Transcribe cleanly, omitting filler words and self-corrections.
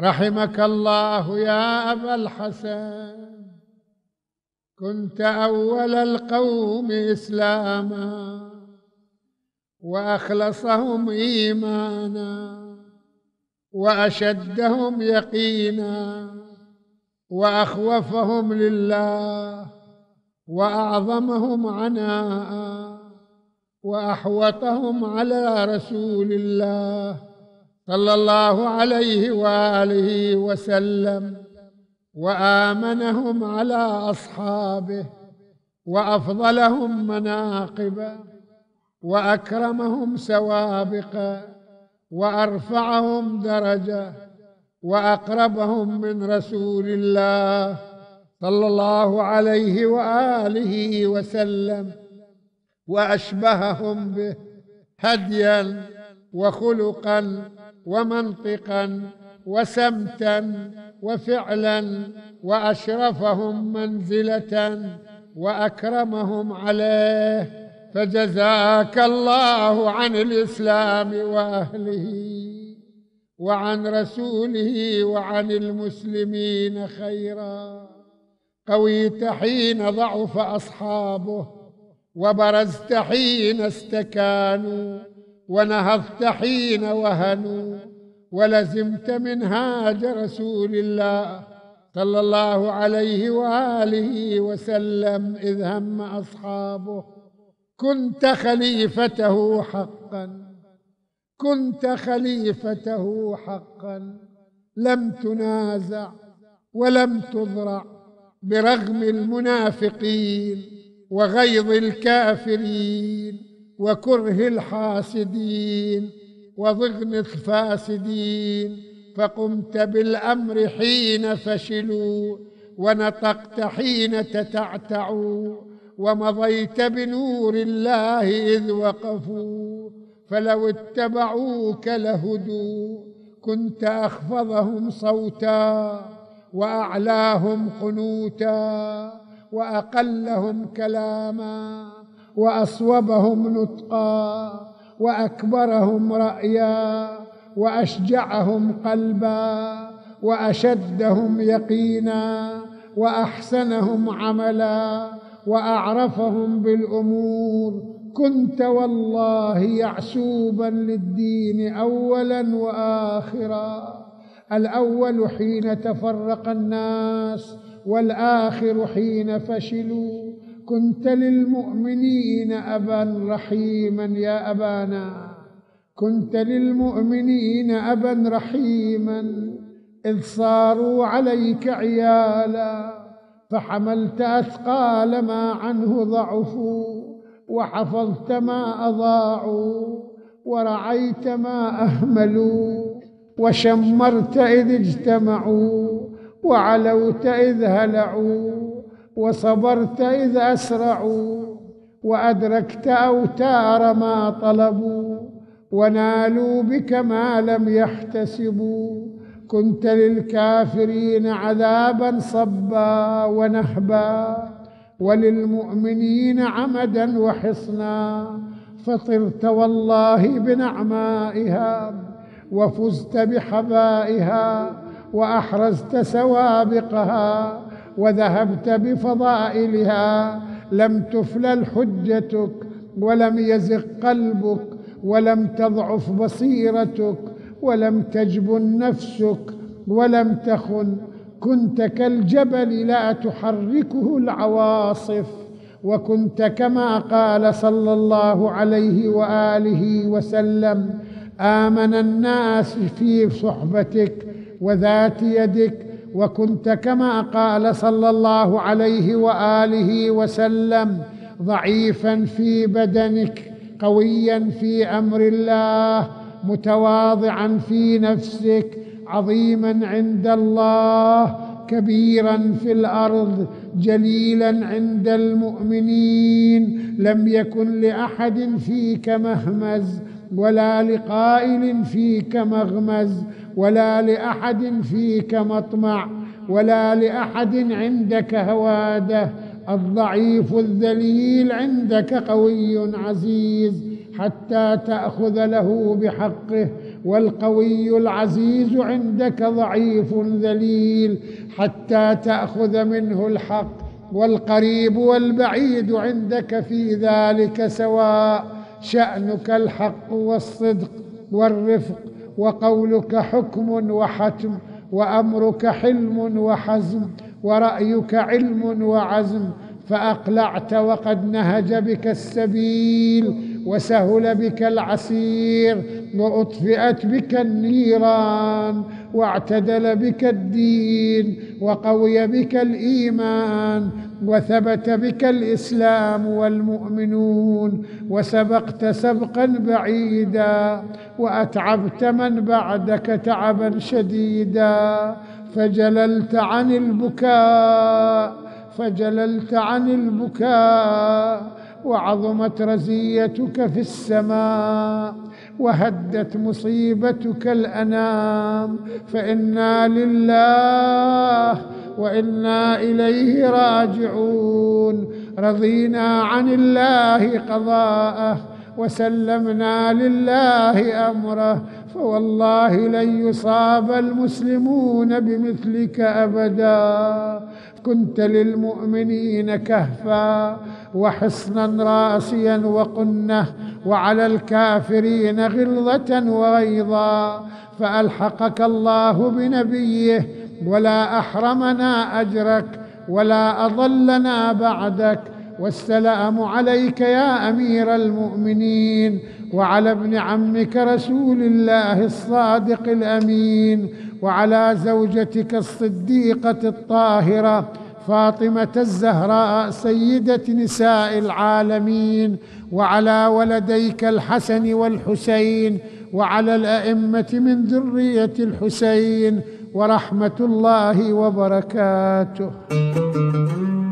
رحمك الله يا أبا الحسن، كنت أول القوم إسلاما وأخلصهم إيمانا وأشدهم يقينا وأخوفهم لله وأعظمهم عناء وأحوطهم على رسول الله صلى الله عليه وآله وسلم، وآمنهم على أصحابه وأفضلهم مناقبا وأكرمهم سوابقا وأرفعهم درجة وأقربهم من رسول الله صلى الله عليه وآله وسلم، وأشبههم به هديا وخلقا ومنطقا وسمتا وفعلا، وأشرفهم منزلة وأكرمهم عليه. فجزاك الله عن الإسلام وأهله وعن رسوله وعن المسلمين خيرا. قويت حين ضعف أصحابه، وبرزت حين استكانوا، ونهضت حين وهنوا، ولزمت منهاج رسول الله صلى الله عليه وآله وسلم إذ هم أصحابه. كنت خليفته حقا، كنت خليفته حقا، لم تنازع ولم تضرع برغم المنافقين وغيظ الكافرين وكره الحاسدين وضغن الفاسدين، فقمت بالأمر حين فشلوا، ونطقت حين تتعتعوا، ومضيت بنور الله إذ وقفوا، فلو اتبعوك لهدوا. كنت أخفضهم صوتا وأعلاهم قنوتا وأقلهم كلاما وأصوبهم نطقا وأكبرهم رأيا وأشجعهم قلبا وأشدهم يقينا وأحسنهم عملا وأعرفهم بالأمور. كنت والله يعسوبا للدين أولا وآخرا، الأول حين تفرق الناس والآخر حين فشلوا. كنت للمؤمنين أبا رحيما يا أبانا، كنت للمؤمنين أبا رحيما، إذ صاروا عليك عيالا، فحملت أثقال ما عنه ضعفوا، وحفظت ما أضاعوا، ورعيت ما أهملوا، وشمرت إذ اجتمعوا، وعلوت إذ هلعوا، وصبرت إذ أسرعوا، وأدركت أوتار ما طلبوا، ونالوا بك ما لم يحتسبوا. كنت للكافرين عذابا صبا ونهبا، وللمؤمنين عمدا وحصنا، فطرت والله بنعمائها، وفزت بحبائها، وأحرزت سوابقها، وذهبت بفضائلها. لم تفلل حجتك، ولم يزغ قلبك، ولم تضعف بصيرتك، ولم تجبن نفسك، ولم تخن. كنت كالجبل لا تحركه العواصف، وكنت كما قال صلى الله عليه وآله وسلم: آمن الناس في صحبتك وذات يدك. وكنت كما قال صلى الله عليه وآله وسلم: ضعيفا في بدنك، قويا في أمر الله، متواضعا في نفسك، عظيما عند الله، كبيرا في الأرض، جليلا عند المؤمنين. لم يكن لأحد فيك مهمز، ولا لقائل فيك مغمز، ولا لأحد فيك مطمع، ولا لأحد عندك هواده. الضعيف الذليل عندك قوي عزيز، حتى تأخذ له بحقه والقوي العزيز عندك ضعيف ذليل حتى تأخذ منه الحق، والقريب والبعيد عندك في ذلك سواء. شأنك الحق والصدق والرفق، وقولك حكم وحتم، وأمرك حلم وحزم، ورأيك علم وعزم. فأقلعت وقد نهج بك السبيل، وسهل بك العسير، وأطفئت بك النيران، واعتدل بك الدين، وقوي بك الإيمان، وثبت بك الإسلام والمؤمنون، وسبقت سبقا بعيدا، وأتعبت من بعدك تعبا شديدا، فجللت عن البكاء، وعظمت رزيتك في السماء، وهدت مصيبتك الأنام. فإنا لله وإنا إليه راجعون. رضينا عن الله قضاءه، وسلمنا لله أمره، فوالله لن يصاب المسلمون بمثلك أبدا. كنت للمؤمنين كهفا وحصنا راسيا وقنة، وعلى الكافرين غلظة وغيظا. فألحقك الله بنبيه، ولا أحرمنا أجرك ولا أضلنا بعدك. والسلام عليك يا أمير المؤمنين، وعلى ابن عمك رسول الله الصادق الأمين، وعلى زوجتك الصديقة الطاهرة فاطمة الزهراء سيدة نساء العالمين، وعلى ولديك الحسن والحسين، وعلى الأئمة من ذرية الحسين، ورحمة الله وبركاته.